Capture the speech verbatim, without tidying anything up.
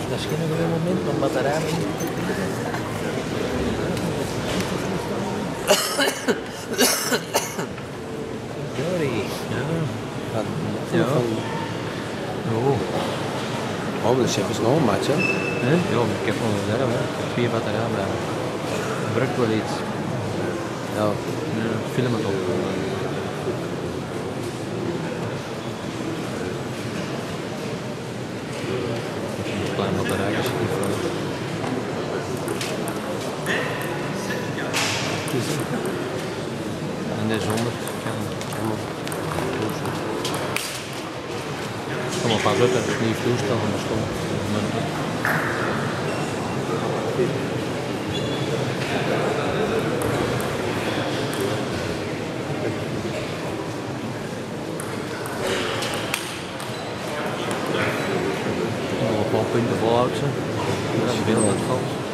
dat is geen goede moment om batterij mee. Sorry. Ja. Ja. Oh. Oh, de chef is nog een match, hè? Huh? Ja, maar ik heb nog een zelf, hè. Ik heb twee batterijen blijven. Brukt wel iets. Ja. Ja, film het op. Een klein batterijtje. En deze honderd kan. Kom maar pas op, dat is niet toestel van de stoel. Nog een paar punten volhouden. Dat is veel uitvalt.